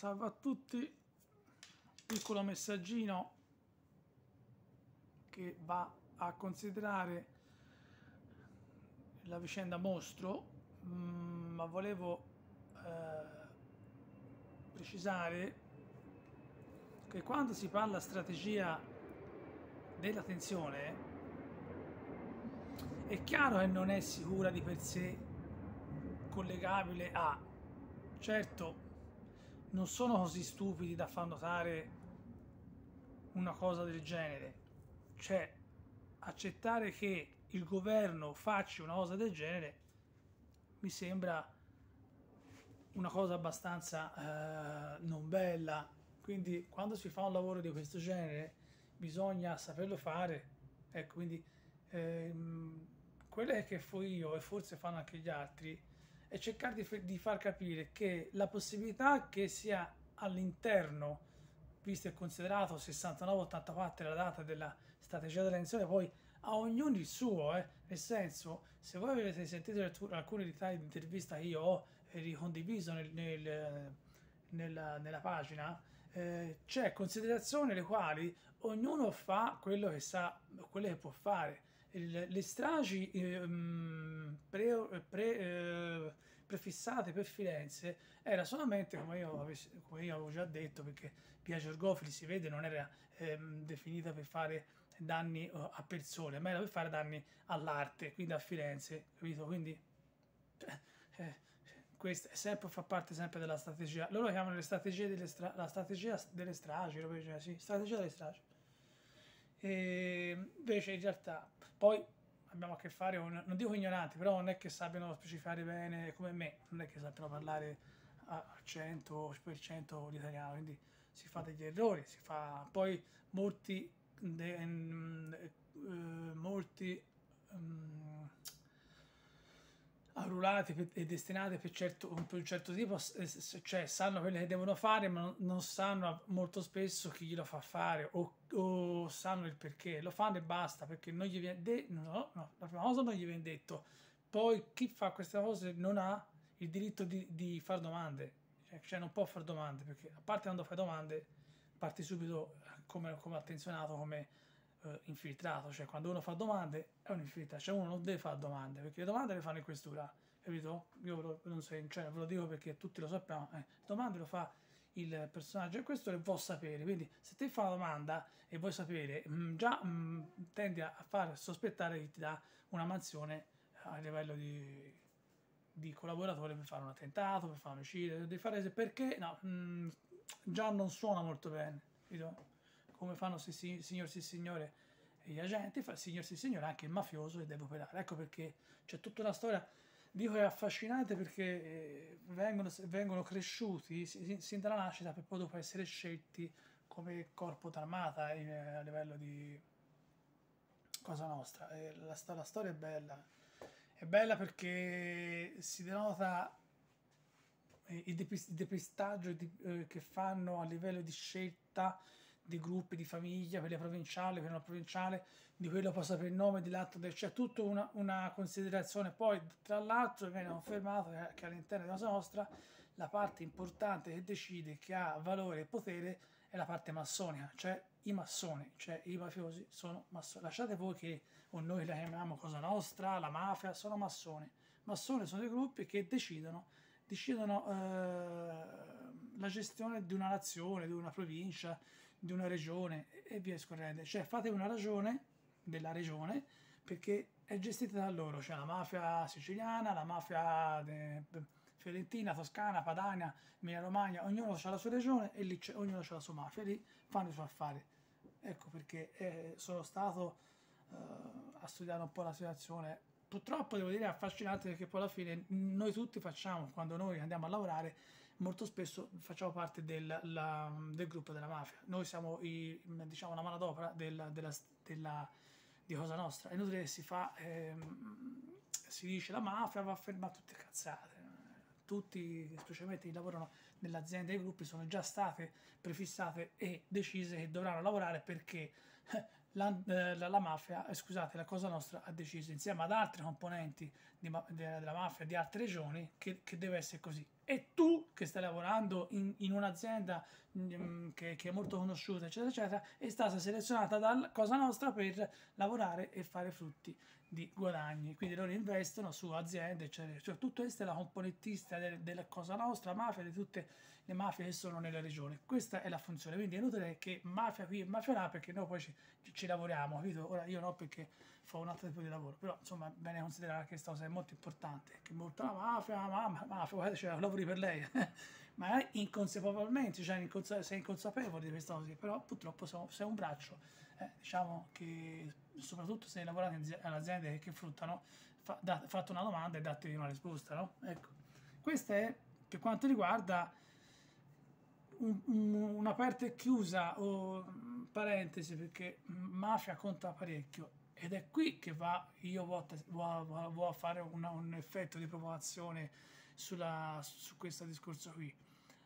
Salve a tutti, piccolo messaggino che va a considerare la vicenda mostro, ma volevo precisare che quando si parla strategia della tensione è chiaro che non è sicura di per sé collegabile a, certo, non sono così stupidi da far notare una cosa del genere, cioè accettare che il governo faccia una cosa del genere mi sembra una cosa abbastanza non bella, quindi quando si fa un lavoro di questo genere bisogna saperlo fare, ecco, quindi quello che fui io e forse fanno anche gli altri è cercare di far capire che la possibilità che sia all'interno, visto e considerato 69-84 la data della strategia della tensione, poi a ognuno il suo, nel senso, se voi avete sentito alcune di tali interviste che io ho ricondiviso nella pagina, c'è considerazioni le quali ognuno fa quello che sa, quello che può fare. Le stragi prefissate per Firenze era solamente, come io avevo già detto, perché via Giorgofili si vede non era definita per fare danni a persone, ma era per fare danni all'arte, quindi a Firenze, capito? Quindi eh, questo è sempre, fa parte sempre della strategia. Loro chiamano le strategie la strategia delle stragi, sì, strategia delle stragi. E invece in realtà poi abbiamo a che fare con, non dico ignoranti, però non è che sappiano specificare bene come me, non è che sappiano parlare al 100% l'italiano, quindi si fa degli errori, si fa poi molti arruolati e destinati per un certo tipo, cioè sanno quello che devono fare, ma non sanno molto spesso chi glielo fa fare o sanno il perché. Lo fanno e basta, perché non gli viene detto, no, la prima cosa non gli viene detto. Poi chi fa queste cose non ha il diritto di fare domande, cioè non può fare domande, perché a parte quando fai domande parti subito come attenzionato, come infiltrato, cioè quando uno fa domande è un infiltrato, cioè uno non deve fare domande, perché le domande le fanno in questura, capito? Non so, cioè, ve lo dico perché tutti lo sappiamo, domande lo fa il personaggio e questo le vuol sapere, quindi se ti fa una domanda e vuoi sapere, già tendi a far sospettare che ti dà una mansione a livello di collaboratore per fare un attentato, per fare un omicidio, devi fare perché no, già non suona molto bene, capito? Come fanno signor sì signore e gli agenti, fa signor sì signore anche il mafioso e deve operare. Ecco perché c'è tutta una storia, dico è affascinante perché vengono cresciuti sin dalla nascita per poi dopo essere scelti come corpo d'armata a livello di Cosa Nostra. E la storia è bella perché si denota il depistaggio che fanno a livello di scelta di gruppi, di famiglia, per le provinciali, per una provinciale, di quello poi sapere il nome, di l'altro, c'è tutta una considerazione. Poi, tra l'altro, viene confermato che all'interno della Cosa Nostra la parte importante che decide, che ha valore e potere, è la parte massonica, cioè i massoni, cioè i mafiosi sono massoni. Lasciate voi che o noi la chiamiamo Cosa Nostra, la mafia, sono massoni. Massoni sono dei gruppi che decidono la gestione di una nazione, di una provincia, di una regione e via scorrendo. Cioè fate una ragione della regione perché è gestita da loro, cioè la mafia siciliana, la mafia fiorentina, toscana, padania, Emilia Romagna, ognuno ha la sua regione e lì ognuno ha la sua mafia, lì fanno i suoi affari. Ecco perché sono stato a studiare un po' la situazione. Purtroppo devo dire è affascinante perché poi alla fine noi tutti facciamo, quando noi andiamo a lavorare, molto spesso facciamo parte del gruppo della mafia. Noi siamo diciamo, la manodopera di Cosa Nostra. È inutile che si dice la mafia va a fermare tutte cazzate. Tutti, specialmente chi lavorano nelle aziende e nei gruppi, sono già state prefissate e decise che dovranno lavorare perché la mafia, scusate, la Cosa Nostra ha deciso insieme ad altri componenti della mafia di altre regioni che deve essere così. E tu che stai lavorando in un'azienda che è molto conosciuta, eccetera, eccetera, è stata selezionata dalla Cosa Nostra per lavorare e fare frutti di guadagni. Quindi loro investono su aziende, eccetera. Cioè, tutto questo è la componentistica della Cosa Nostra, mafia, di tutte le mafie che sono nella regione. Questa è la funzione. Quindi è inutile che mafia qui e mafia là, perché noi poi ci lavoriamo, capito? Ora io no, perché fa un altro tipo di lavoro, però insomma è bene considerare che questa cosa è molto importante, che molta mafia, guarda, cioè, lavori per lei, magari inconsapevolmente, cioè sei inconsapevole di questa cosa, però purtroppo sei un braccio, diciamo che soprattutto se lavorate in aziende che fruttano, fate una domanda e datevi una risposta, no? Ecco, questa è per quanto riguarda un'aperta e chiusa o parentesi, perché mafia conta parecchio ed è qui che io vo a fare un effetto di provocazione su questo discorso qui.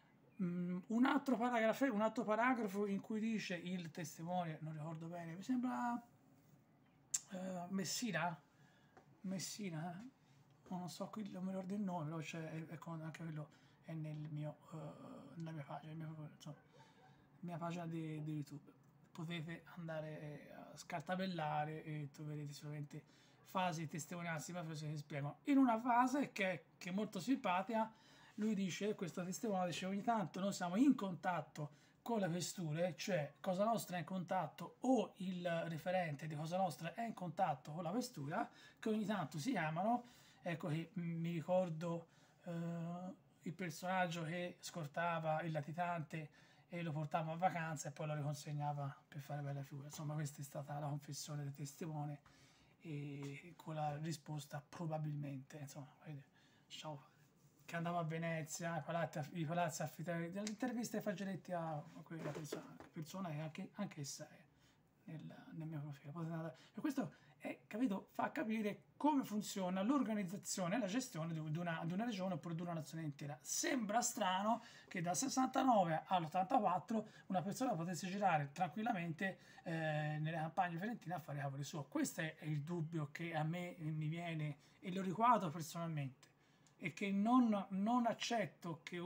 Un altro paragrafo in cui dice il testimone, non ricordo bene, mi sembra Messina, Messina, non so qui, non mi ricordo il nome, però anche quello è nella mia pagina, insomma, mia pagina di YouTube. Potete andare a scartabellare e troverete sicuramente fasi di testimonianze mafiose che spiegano. In una fase che è molto simpatica, lui dice, questo testimone dice, ogni tanto noi siamo in contatto con le questure, cioè Cosa Nostra è in contatto o il referente di Cosa Nostra è in contatto con la questura, che ogni tanto si chiamano. Ecco che mi ricordo il personaggio che scortava il latitante e lo portava a vacanza e poi lo riconsegnava per fare bella figura. Insomma, questa è stata la confessione del testimone e con la risposta probabilmente, insomma, ciao, che andava a Venezia, i palazzi affittati, delle interviste faceretti a quella persona che anche essa è nel mio profilo. E questo capito, fa capire come funziona l'organizzazione e la gestione di una regione oppure di una nazione intera. Sembra strano che dal 69 all'84 una persona potesse girare tranquillamente nelle campagne fiorentine a fare cavoli suoi. Questo è il dubbio che a me mi viene e lo ricordo personalmente e che non accetto che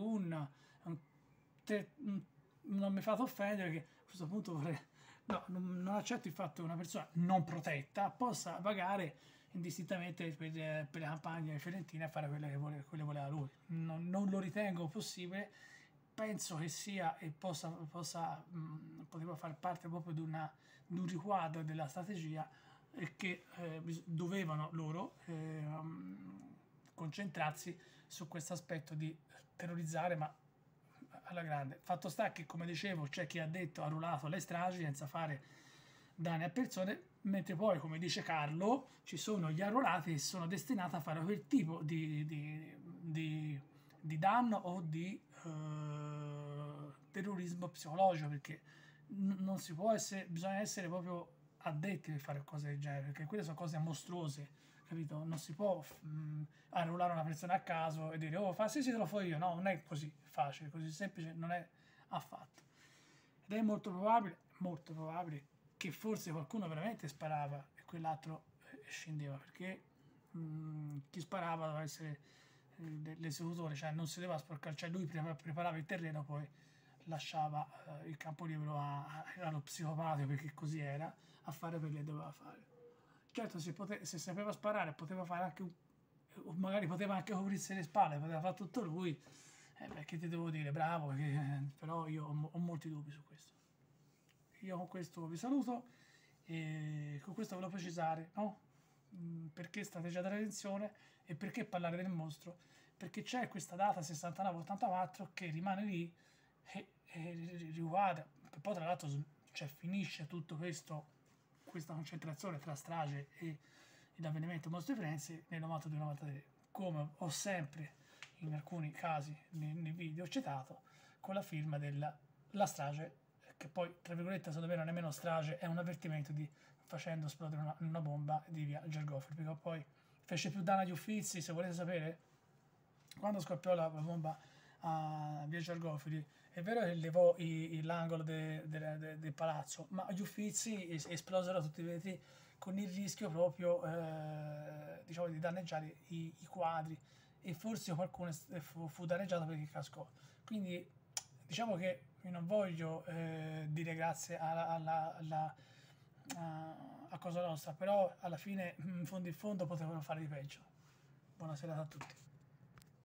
non mi fate offendere, perché a questo punto vorrei. No, non accetto il fatto che una persona non protetta possa vagare indistintamente per le campagne fiorentine a fare quelle voleva lui. Non lo ritengo possibile, penso che sia e poteva far parte proprio di un riquadro della strategia e che dovevano loro concentrarsi su questo aspetto di terrorizzare, ma alla grande. Fatto sta che, come dicevo, c'è chi ha detto ha rullato le stragi senza fare danni a persone, mentre poi, come dice Carlo, ci sono gli arruolati che sono destinati a fare quel tipo di danno o di terrorismo psicologico, perché non si può essere, bisogna essere proprio addetti per fare cose del genere, perché quelle sono cose mostruose, capito? Non si può arruolare una persona a caso e dire oh fa sì te lo fo io, no, non è così facile, così semplice non è affatto. Ed è molto probabile che forse qualcuno veramente sparava e quell'altro scendeva, perché chi sparava doveva essere l'esecutore, cioè non si doveva sporcare, cioè lui preparava il terreno, poi lasciava il campo libero allo psicopatico, perché così era, a fare quello che doveva fare. Certo, se sapeva sparare, poteva fare anche magari poteva anche coprirsi le spalle, poteva fare tutto lui. Che ti devo dire, bravo, però io ho molti dubbi su questo. Io con questo vi saluto e con questo volevo precisare, no? Perché strategia della redenzione e perché parlare del mostro? Perché c'è questa data 69-84 che rimane lì e riguarda, poi tra l'altro cioè, finisce tutto questa concentrazione tra strage e l'avvenimento Mostro di Firenze nel 92-93, come ho sempre in alcuni casi nei video citato, con la firma della strage, che poi tra virgolette secondo me non è nemmeno strage, è un avvertimento di facendo esplodere una bomba di via Gergofili, perché poi fece più danno agli Uffizi, se volete sapere, quando scoppiò la bomba a Via Giorgofili. È vero che levò l'angolo del palazzo, ma gli Uffizi esplosero tutti i vetri con il rischio proprio diciamo, di danneggiare i quadri e forse qualcuno fu danneggiato perché cascò. Quindi diciamo che io non voglio dire grazie a Cosa Nostra, però alla fine in fondo potevano fare di peggio. Buonasera a tutti.